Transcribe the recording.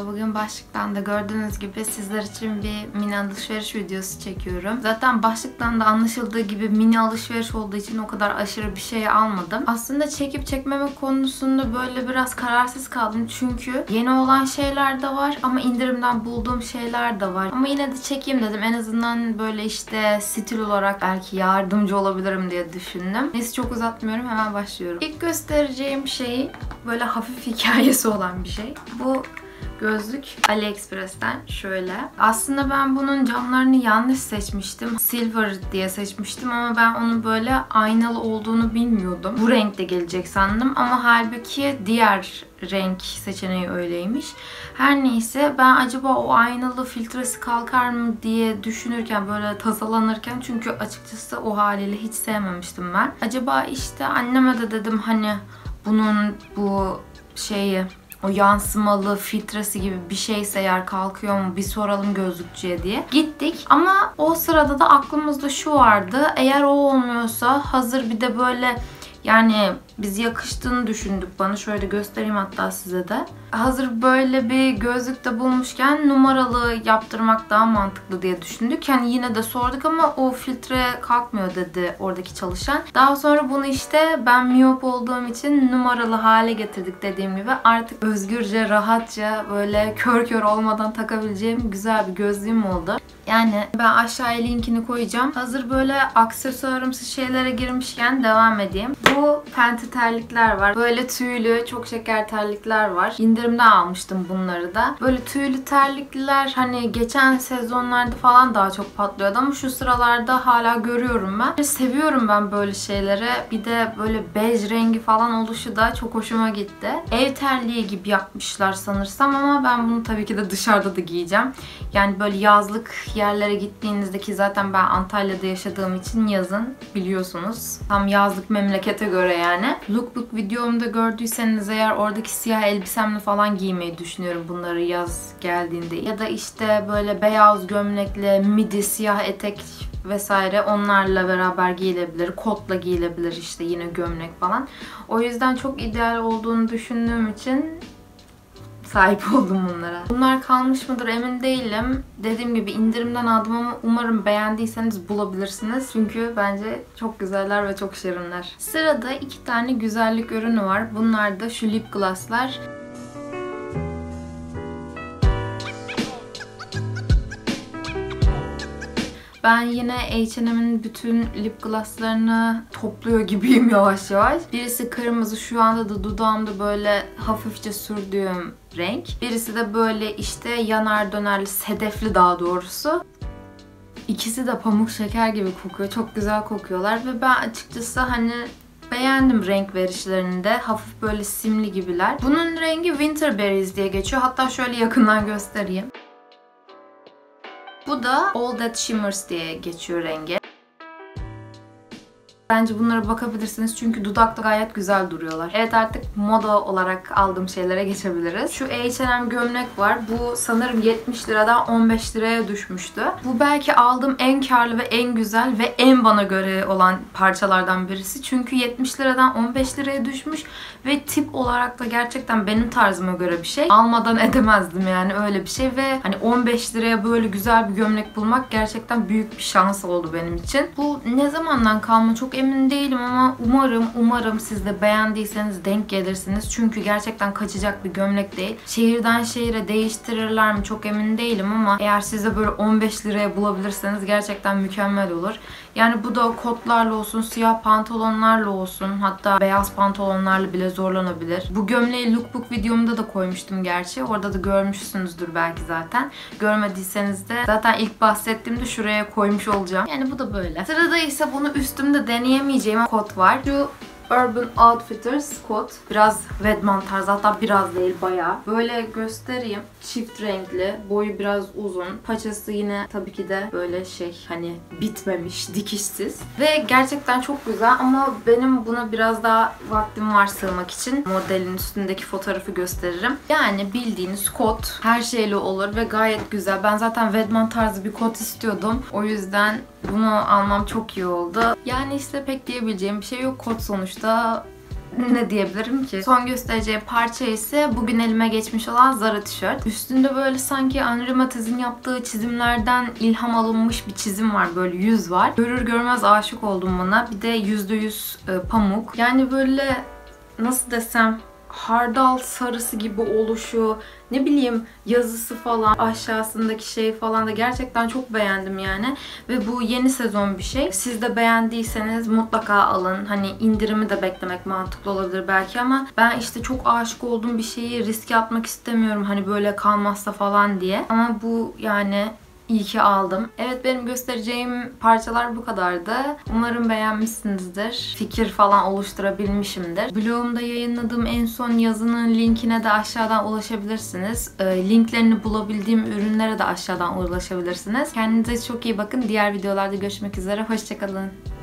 Bugün başlıktan da gördüğünüz gibi sizler için bir mini alışveriş videosu çekiyorum. Zaten başlıktan da anlaşıldığı gibi mini alışveriş olduğu için o kadar aşırı bir şey almadım. Aslında çekip çekmeme konusunda böyle biraz kararsız kaldım. Çünkü yeni olan şeyler de var ama indirimden bulduğum şeyler de var. Ama yine de çekeyim dedim. En azından böyle işte stil olarak belki yardımcı olabilirim diye düşündüm. Neyse çok uzatmıyorum, hemen başlıyorum. İlk göstereceğim şey böyle hafif hikayesi olan bir şey. Bu gözlük AliExpress'ten şöyle. Aslında ben bunun camlarını yanlış seçmiştim. Silver diye seçmiştim ama ben onun böyle aynalı olduğunu bilmiyordum. Bu renkte gelecek sandım ama halbuki diğer renk seçeneği öyleymiş. Her neyse ben acaba o aynalı filtresi kalkar mı diye düşünürken, böyle tasalanırken, çünkü açıkçası o haliyle hiç sevmemiştim ben. Acaba işte anneme de dedim hani bunun bu şeyi, o yansımalı filtresi gibi bir şeyse eğer kalkıyor mu bir soralım gözlükçüye diye. Gittik ama o sırada da aklımızda şu vardı. Eğer o olmuyorsa hazır bir de böyle, yani biz yakıştığını düşündük bana. Şöyle göstereyim hatta size de. Hazır böyle bir gözlük de bulmuşken numaralı yaptırmak daha mantıklı diye düşündük. Yani yine de sorduk ama o filtre kalkmıyor dedi oradaki çalışan. Daha sonra bunu işte ben miyop olduğum için numaralı hale getirdik dediğim gibi. Artık özgürce, rahatça, böyle kör kör olmadan takabileceğim güzel bir gözlüğüm oldu. Yani ben aşağıya linkini koyacağım. Hazır böyle aksesuarımsı şeylere girmişken devam edeyim. Bu Fenty terlikler var. Böyle tüylü, çok şeker terlikler var. İndirimden almıştım bunları da. Böyle tüylü terlikler hani geçen sezonlarda falan daha çok patlıyordu ama şu sıralarda hala görüyorum ben. Seviyorum ben böyle şeyleri. Bir de böyle bej rengi falan oluşu da çok hoşuma gitti. Ev terliği gibi yapmışlar sanırsam ama ben bunu tabii ki de dışarıda da giyeceğim. Yani böyle yazlık yerlere gittiğinizde, ki zaten ben Antalya'da yaşadığım için yazın biliyorsunuz. Tam yazlık memlekete göre yani. Lookbook videomda gördüyseniz eğer oradaki siyah elbisemle falan giymeyi düşünüyorum bunları yaz geldiğinde. Ya da işte böyle beyaz gömlekle midi, siyah etek vesaire onlarla beraber giyilebilir. Kotla giyilebilir işte, yine gömlek falan. O yüzden çok ideal olduğunu düşündüğüm için sahip oldum bunlara. Bunlar kalmış mıdır emin değilim. Dediğim gibi indirimden aldım ama umarım beğendiyseniz bulabilirsiniz. Çünkü bence çok güzeller ve çok şirinler. Sırada 2 tane güzellik ürünü var. Bunlar da şu lip glosslar. Ben yine H&M'in bütün lip glosslarını topluyor gibiyim yavaş yavaş. Birisi kırmızı, şu anda da dudağımda böyle hafifçe sürdüğüm renk. Birisi de böyle işte yanar dönerli, sedefli daha doğrusu. İkisi de pamuk şeker gibi kokuyor. Çok güzel kokuyorlar ve ben açıkçası hani beğendim renk verişlerini de. Hafif böyle simli gibiler. Bunun rengi Winter Berries diye geçiyor. Hatta şöyle yakından göstereyim. Bu da All That Shimmers diye geçiyor rengi. Bence bunlara bakabilirsiniz çünkü dudakta gayet güzel duruyorlar. Evet, artık moda olarak aldığım şeylere geçebiliriz. Şu H&M gömlek var. Bu sanırım 70 liradan 15 liraya düşmüştü. Bu belki aldığım en karlı ve en güzel ve en bana göre olan parçalardan birisi. Çünkü 70 liradan 15 liraya düşmüş ve tip olarak da gerçekten benim tarzıma göre bir şey. Almadan edemezdim yani, öyle bir şey ve hani 15 liraya böyle güzel bir gömlek bulmak gerçekten büyük bir şans oldu benim için. Bu ne zamandan kalma çok emin değilim ama umarım siz de beğendiyseniz denk gelirsiniz. Çünkü gerçekten kaçacak bir gömlek değil. Şehirden şehire değiştirirler mi çok emin değilim ama eğer siz de böyle 15 liraya bulabilirseniz gerçekten mükemmel olur. Yani bu da kotlarla olsun, siyah pantolonlarla olsun, hatta beyaz pantolonlarla bile zorlanabilir. Bu gömleği lookbook videomda da koymuştum gerçi. Orada da görmüşsünüzdür belki zaten. Görmediyseniz de zaten ilk bahsettiğimde şuraya koymuş olacağım. Yani bu da böyle. Sırada ise bunu üstümde deneyemeyeceğim kot var. Şu Urban Outfitters kot. Biraz Redman tarzı, hatta biraz değil bayağı. Böyle göstereyim. Çift renkli. Boyu biraz uzun. Paçası yine tabii ki de böyle şey, hani bitmemiş, dikişsiz. Ve gerçekten çok güzel ama benim buna biraz daha vaktim var sığmak için. Modelin üstündeki fotoğrafı gösteririm. Yani bildiğiniz kot. Her şeyle olur ve gayet güzel. Ben zaten Redman tarzı bir kot istiyordum. O yüzden bunu almam çok iyi oldu. Yani işte pek diyebileceğim bir şey yok. Kot sonuçta ne diyebilirim ki? Son göstereceğim parça ise bugün elime geçmiş olan Zara tişört. Üstünde böyle sanki Henri Mathes'in yaptığı çizimlerden ilham alınmış bir çizim var. Böyle yüz var. Görür görmez aşık oldum buna. Bir de %100 pamuk. Yani böyle nasıl desem, hardal sarısı gibi oluşu, ne bileyim yazısı falan, aşağısındaki şey falan da gerçekten çok beğendim yani. Ve bu yeni sezon bir şey. Siz de beğendiyseniz mutlaka alın. Hani indirimi de beklemek mantıklı olabilir belki ama ben işte çok aşık olduğum bir şeyi riske atmak istemiyorum. Hani böyle kalmazsa falan diye. Ama bu yani İyi ki aldım. Evet, benim göstereceğim parçalar bu kadardı. Umarım beğenmişsinizdir. Fikir falan oluşturabilmişimdir. Blogumda yayınladığım en son yazının linkine de aşağıdan ulaşabilirsiniz. Linklerini bulabildiğim ürünlere de aşağıdan ulaşabilirsiniz. Kendinize çok iyi bakın. Diğer videolarda görüşmek üzere. Hoşçakalın.